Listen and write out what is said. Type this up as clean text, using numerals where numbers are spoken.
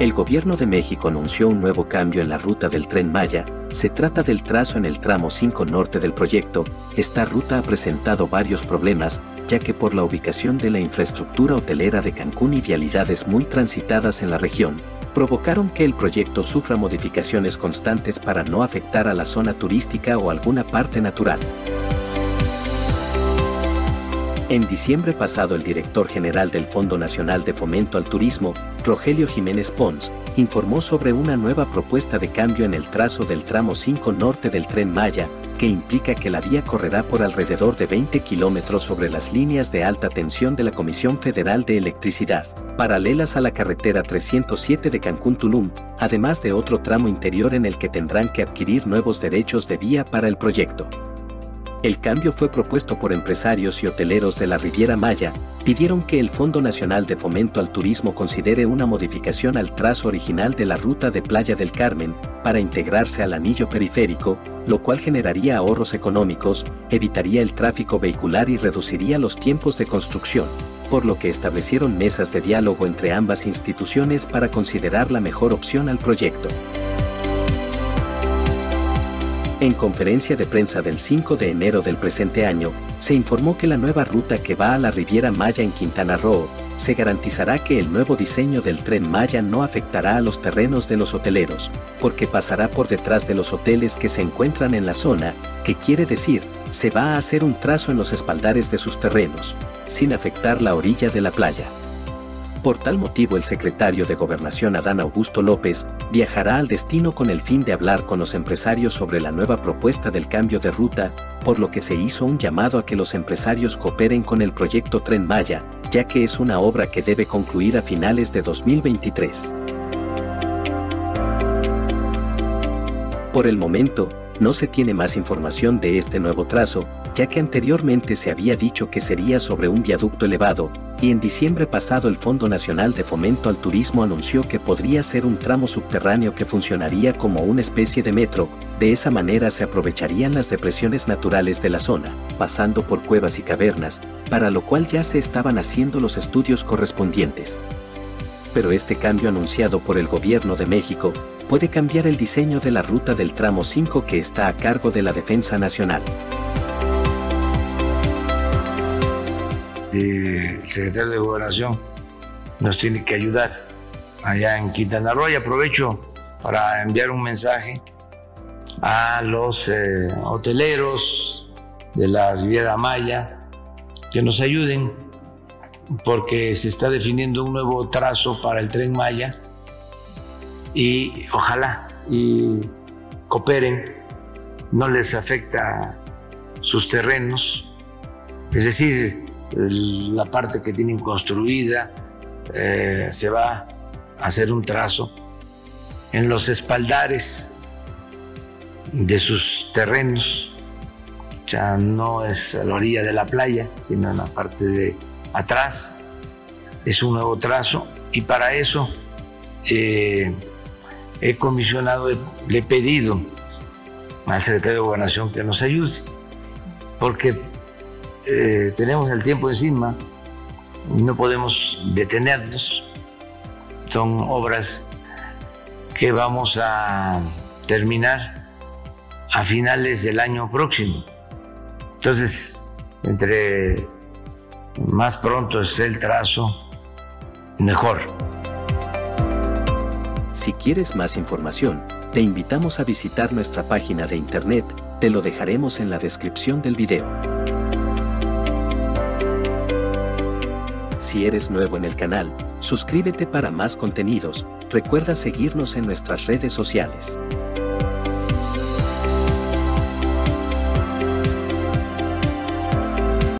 El gobierno de México anunció un nuevo cambio en la ruta del Tren Maya. Se trata del trazo en el tramo 5 norte del proyecto. Esta ruta ha presentado varios problemas, ya que por la ubicación de la infraestructura hotelera de Cancún y vialidades muy transitadas en la región, provocaron que el proyecto sufra modificaciones constantes para no afectar a la zona turística o alguna parte natural. En diciembre pasado, el director general del Fondo Nacional de Fomento al Turismo, Rogelio Jiménez Pons, informó sobre una nueva propuesta de cambio en el trazo del tramo 5 norte del Tren Maya, que implica que la vía correrá por alrededor de 20 kilómetros sobre las líneas de alta tensión de la Comisión Federal de Electricidad, paralelas a la carretera 307 de Cancún-Tulum, además de otro tramo interior en el que tendrán que adquirir nuevos derechos de vía para el proyecto. El cambio fue propuesto por empresarios y hoteleros de la Riviera Maya. Pidieron que el Fondo Nacional de Fomento al Turismo considere una modificación al trazo original de la ruta de Playa del Carmen para integrarse al anillo periférico, lo cual generaría ahorros económicos, evitaría el tráfico vehicular y reduciría los tiempos de construcción, por lo que establecieron mesas de diálogo entre ambas instituciones para considerar la mejor opción al proyecto. En conferencia de prensa del 5 de enero del presente año, se informó que la nueva ruta que va a la Riviera Maya en Quintana Roo, se garantizará que el nuevo diseño del Tren Maya no afectará a los terrenos de los hoteleros, porque pasará por detrás de los hoteles que se encuentran en la zona, que quiere decir, se va a hacer un trazo en los espaldares de sus terrenos, sin afectar la orilla de la playa. Por tal motivo, el secretario de Gobernación Adán Augusto López viajará al destino con el fin de hablar con los empresarios sobre la nueva propuesta del cambio de ruta, por lo que se hizo un llamado a que los empresarios cooperen con el proyecto Tren Maya, ya que es una obra que debe concluir a finales de 2023. Por el momento, no se tiene más información de este nuevo trazo, ya que anteriormente se había dicho que sería sobre un viaducto elevado, y en diciembre pasado el Fondo Nacional de Fomento al Turismo anunció que podría ser un tramo subterráneo que funcionaría como una especie de metro. De esa manera se aprovecharían las depresiones naturales de la zona, pasando por cuevas y cavernas, para lo cual ya se estaban haciendo los estudios correspondientes. Pero este cambio anunciado por el Gobierno de México puede cambiar el diseño de la ruta del tramo 5 que está a cargo de la Defensa Nacional. El secretario de Gobernación nos tiene que ayudar allá en Quintana Roo, y aprovecho para enviar un mensaje a los hoteleros de la Riviera Maya que nos ayuden, porque se está definiendo un nuevo trazo para el Tren Maya y ojalá y cooperen, no les afecta sus terrenos, es decir, la parte que tienen construida, se va a hacer un trazo en los espaldares de sus terrenos, ya no es a la orilla de la playa, sino en la parte de atrás. Es un nuevo trazo y para eso he comisionado, le he pedido al secretario de Gobernación que nos ayude, porque tenemos el tiempo encima y no podemos detenernos. Son obras que vamos a terminar a finales del año próximo. Entonces, entre más pronto esté el trazo, mejor. Si quieres más información, te invitamos a visitar nuestra página de internet, te lo dejaremos en la descripción del video. Si eres nuevo en el canal, suscríbete para más contenidos. Recuerda seguirnos en nuestras redes sociales.